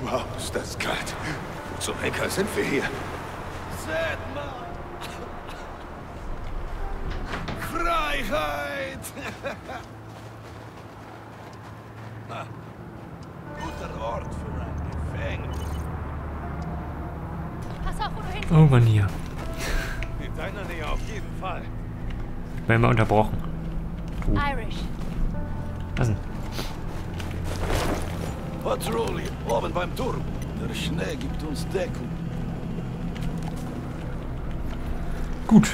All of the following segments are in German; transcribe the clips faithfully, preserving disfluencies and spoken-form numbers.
Wow, ist das kalt. Wo zum Henker sind wir hier? Seht mal! Freiheit! Ha. Guter Ort für ein Gefängnis. Pass auf, wo du hin. Oh Mann, hier. In deiner Nähe auf jeden Fall. Ich bin immer unterbrochen. Uh. Irish. Was denn? Patrouille, oben beim Turm. Der Schnee gibt uns Deckung. Gut.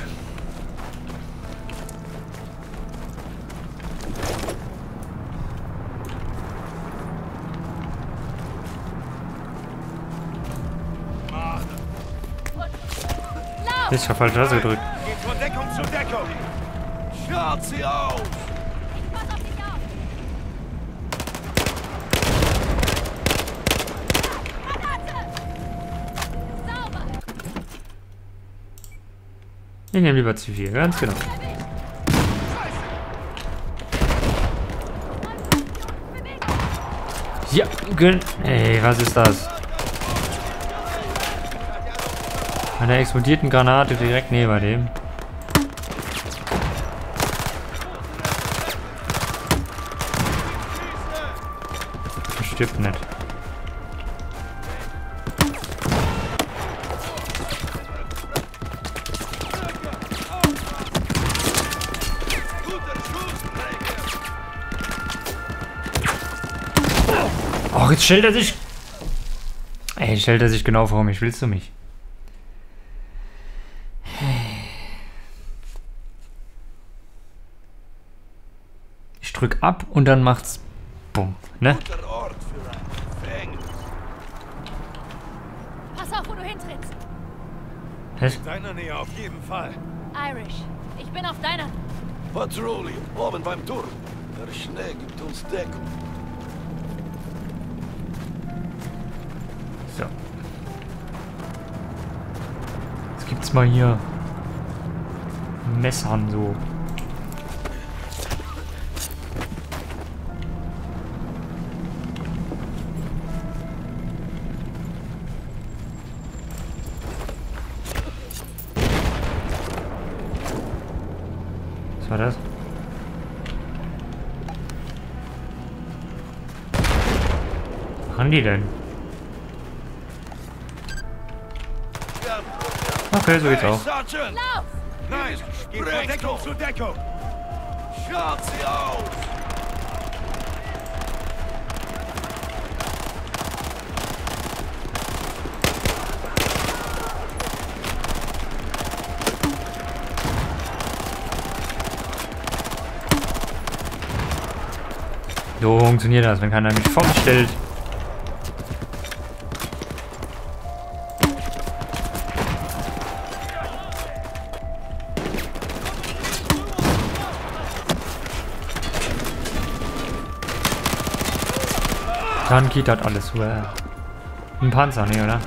Ich hab falsch Taste gedrückt. Geht von Deckung zu Deckung. Schaut sie auf! Ich pass auf dich auf. Granate! Sauber. Ich nehme lieber Zivil, ganz genau. Ja, gönn. Ey, was ist das? Eine explodierten Granate direkt neben dem. Stirbt nicht. Och, jetzt stellt er sich. Ey, jetzt stellt er sich genau vor mich. Willst du mich? Ich drück ab und dann macht's bumm, ne? Guter Ort für ein Gefängnis. Pass auf, wo du hintrittst. Was? In deiner Nähe auf jeden Fall. Irish. Ich bin auf deiner. Patrouille, oben beim Turm. Der Schnee gibt uns Deckung. So. Jetzt gibt's mal hier Messern so. Was war das? Was machen die denn? Okay, so geht's auch. Sergeant! Lauf! Nein, geht von Deckung zu Deckung. Schaut sie auf! So funktioniert das, wenn keiner mich vorstellt. Dann geht das alles. Wow. Ein Panzer, ne, oder?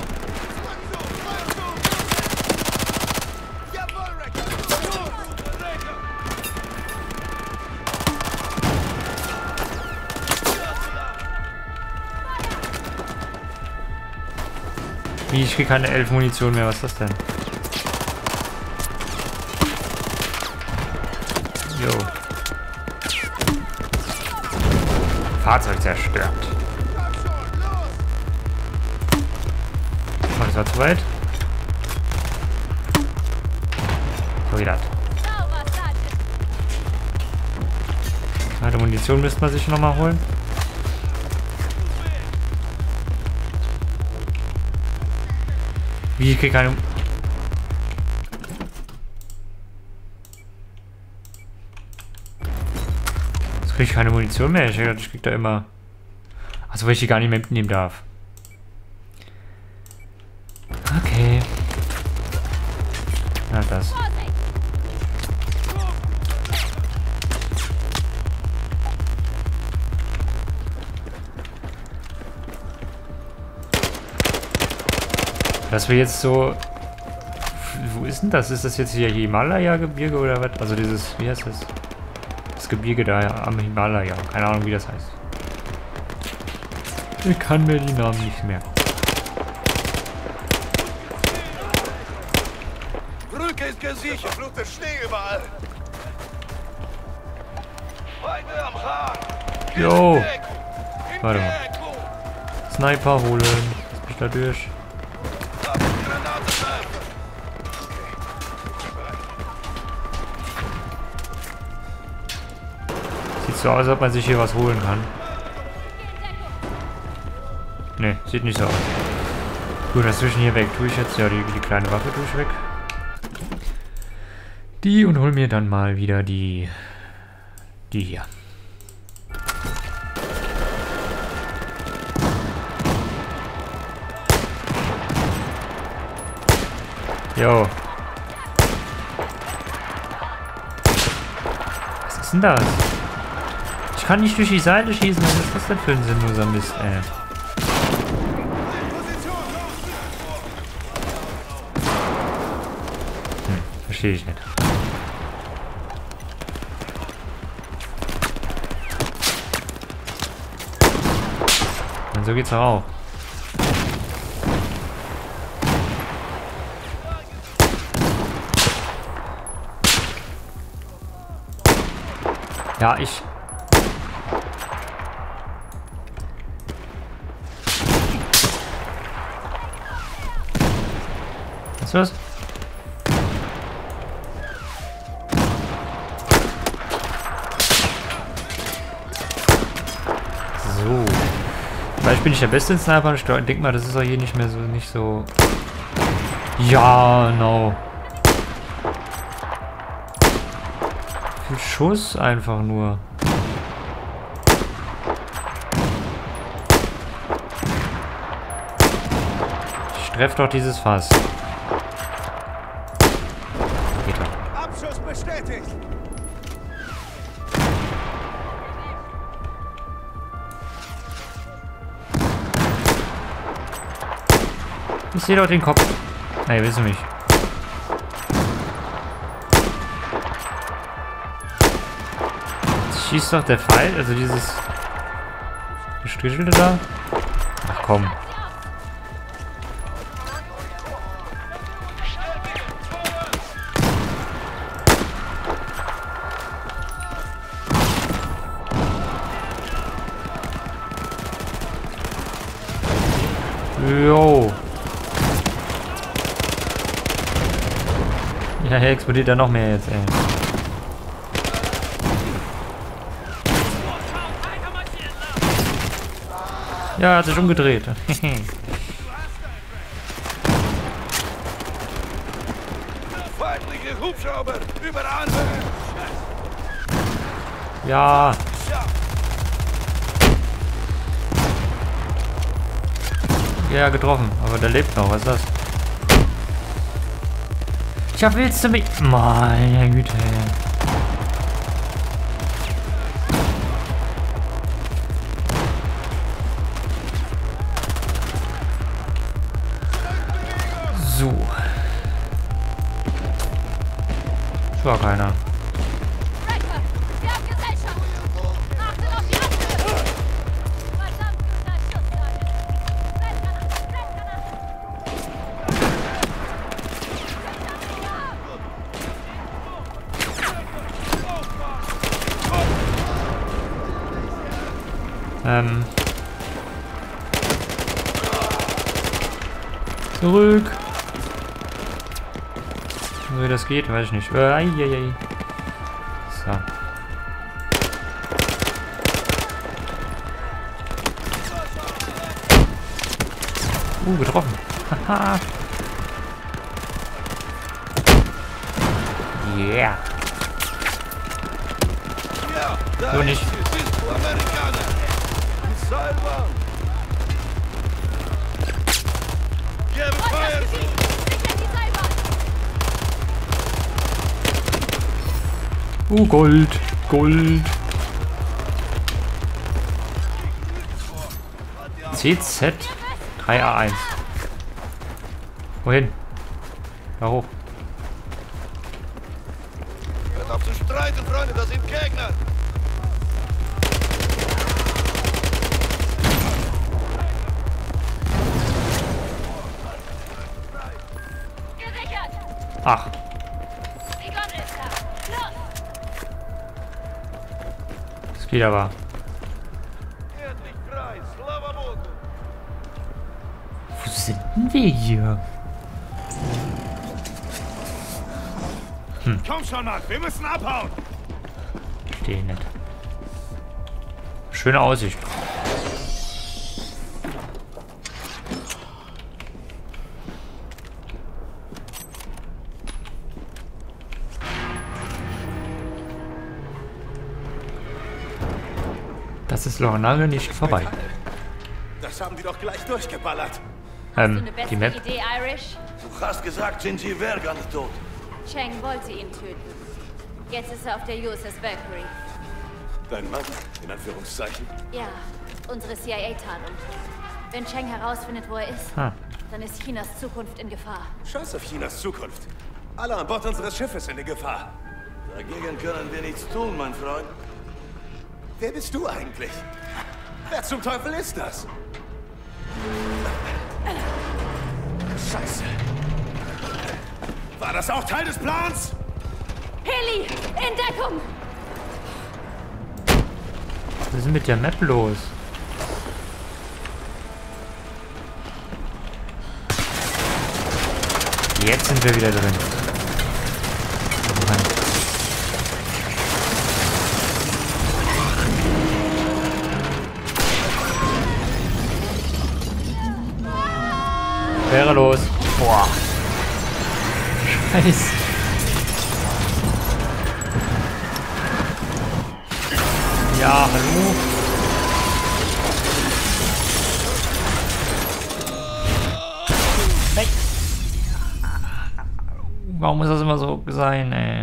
Wie, ich krieg keine elf Munition mehr, was ist das denn? Jo. Fahrzeug zerstört. Oh, das war zu weit. So geht das. Sauber, Sergeant. Zweite Munition müsste man sich noch mal holen. Wie, ich krieg keine... Jetzt krieg ich keine Munition mehr. Ich dachte, ich krieg da immer... Also weil ich die gar nicht mehr mitnehmen darf. Okay. Na das. Dass wir jetzt so... Wo ist denn das? Ist das jetzt hier Himalaya-Gebirge oder was? Also dieses... Wie heißt das? Das Gebirge da am Himalaya. Keine Ahnung, wie das heißt. Ich kann mir die Namen nicht merken. Brücke ist gesichert. Blutet Schnee überall. Feinde am Hang. Jo. In Warte mal. Deckung. Sniper holen. Jetzt bin ich da durch. Hab die Granate werfen. Sieht so aus, als ob man sich hier was holen kann. Ne, sieht nicht so aus. Gut, das zwischen hier weg. Tue ich jetzt ja die, die kleine Waffe tue ich weg. Die und hol mir dann mal wieder die. Die hier. Jo. Was ist denn das? Ich kann nicht durch die Seite schießen. Was ist das denn für ein sinnloser Mist, ey? Hm, verstehe ich nicht. Und so geht's auch. Ja, ich... Was ist das? So. Vielleicht bin ich der beste Sniper. Ich denke mal, das ist auch hier nicht mehr so, nicht so... Ja, no. Viel Schuss einfach nur. Ich treffe doch dieses Fass. Geht doch. Abschuss bestätigt. Ich sehe doch den Kopf. Nein, willst du mich? Jetzt schießt doch der Pfeil, also dieses gestrichelte da. Ach komm. Jo. Ja, hier explodiert da noch mehr jetzt, ey. Ja, hat sich umgedreht. Feindliche Hubschrauber über Anhöhe. Ja. Ja, getroffen. Aber der lebt noch. Was ist das? Ja, willst du mich... Meine Güte. So. Das war keiner. Striker, wir haben Gesellschaft. Achtet auf die Abwehr. Verdammt guter Schusslage. Blendgranate, Blendgranate. Ähm. Zurück. Wie das geht, weiß ich nicht. Äh, ei, ei, ei. So. Uh, getroffen. Haha. Yeah. Ja, da So nicht. ist sie. Bist du Amerikaner? Die Seilbahn. Gebe Feuer. Sicher die Seilbahn. Uh, Gold. Gold. C Z drei A eins. Wohin? Da hoch. Hört auf zu streiten, Freunde, das sind Gegner. Ach. Die Gondel ist da. Los! Das geht aber. Endlich frei, Slava Bogu! Wo sind denn wir hier? Komm schon, Mann, wir müssen abhauen! Verstehe nicht. Schöne Aussicht. Das ist noch lange nicht vorbei. Das haben die doch gleich durchgeballert. Hast Ähm, du eine bessere die Map. Idee, Irish? Du hast gesagt, Gingy wäre gar nicht tot. Cheng wollte ihn töten. Jetzt ist er auf der U S S Valkyrie. Dein Mann, in Anführungszeichen. Ja, unsere C I A-Tarnung. Wenn Cheng herausfindet, wo er ist, Ah. dann ist Chinas Zukunft in Gefahr. Scheiß auf Chinas Zukunft. Alle an Bord unseres Schiffes sind in Gefahr. Dagegen können wir nichts tun, mein Freund. Wer bist du eigentlich? Wer zum Teufel ist das? Scheiße. War das auch Teil des Plans? Heli, in Deckung! Was ist denn mit der Map los? Jetzt sind wir wieder drin. Oh Mann. Wäre los. Boah. Scheiße. Ja, hallo. Weg. Warum muss das immer so sein, ey?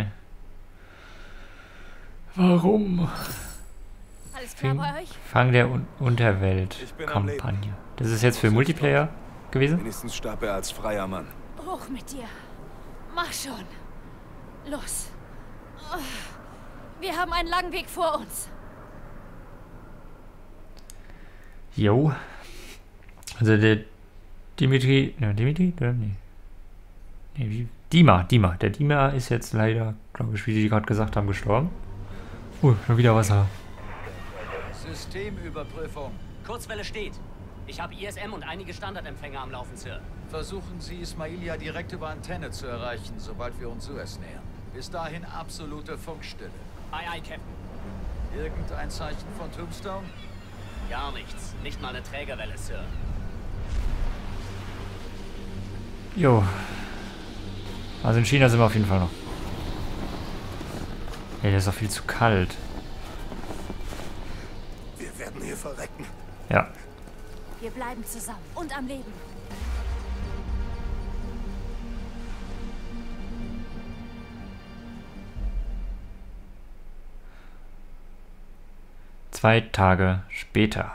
Warum? Alles klar bei euch? Fang der Un Ich bin am Unterwelt-Kampagne. Das ist jetzt für Multiplayer gewesen? Wenigstens starb er als freier Mann. Hoch mit dir. Mach schon. Los. Oh, wir haben einen langen Weg vor uns. Jo. Also der Dimitri. Ja, Dimitri? Oder? Nee. Nee, wie? Dima, Dima. Der Dima ist jetzt leider, glaube ich, wie die gerade gesagt haben, gestorben. Uh, schon wieder Wasser. Systemüberprüfung. Kurzwelle steht. Ich habe I S M und einige Standardempfänger am Laufen, Sir. Versuchen Sie, Ismailia direkt über Antenne zu erreichen, sobald wir uns Suez nähern. Bis dahin absolute Funkstille. Aye, aye, Captain. Irgendein Zeichen von Tombstone? Gar nichts. Nicht mal eine Trägerwelle, Sir. Jo. Also in China sind wir auf jeden Fall noch. Ey, der ist doch viel zu kalt. Wir werden hier verrecken. Ja. Wir bleiben zusammen und am Leben. Zwei Tage später.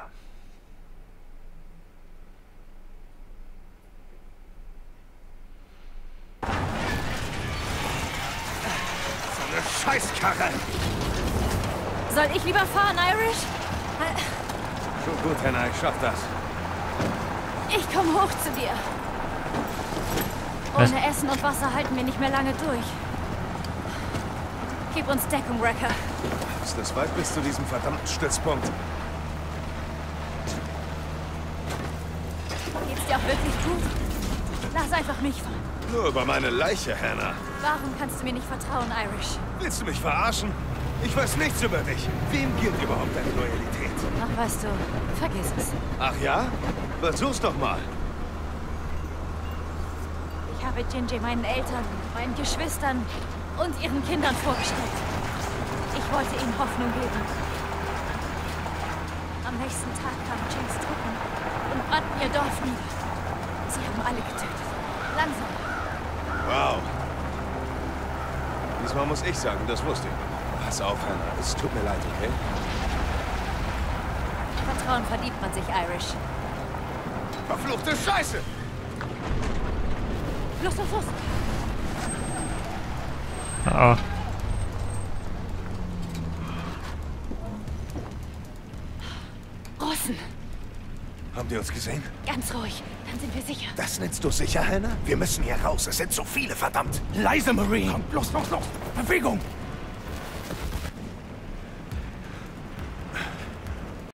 So eine Scheißkarre. Soll ich lieber fahren, Irish? Schon gut, Hannah, ich schaff das. Ich komme hoch zu dir. Was? Ohne Essen und Wasser halten wir nicht mehr lange durch. Gib uns Deckung, Wrecker. Ist das weit bis zu diesem verdammten Stützpunkt? Geht's dir auch wirklich gut? Lass einfach mich fahren. Nur über meine Leiche, Hannah. Warum kannst du mir nicht vertrauen, Irish? Willst du mich verarschen? Ich weiß nichts über dich. Wem gilt überhaupt deine Loyalität? Ach, weißt du, vergiss es. Ach ja? Versuch's doch mal. Ich habe Gingy meinen Eltern, meinen Geschwistern und ihren Kindern vorgestellt. Ich wollte ihnen Hoffnung geben. Am nächsten Tag kamen Chengs Truppen und brannten ihr Dorf nieder. Sie haben alle getötet. Langsam. Wow. Diesmal muss ich sagen, das wusste ich. Pass auf, Hannah. Es tut mir leid, okay? Vertrauen verdient man sich, Irish. Verfluchte Scheiße! Los, los, los! Oh. Russen! Haben die uns gesehen? Ganz ruhig, dann sind wir sicher. Das nennst du sicher, Hannah? Wir müssen hier raus. Es sind zu viele, verdammt. Leise, Marine! Komm, los, los, los! Bewegung!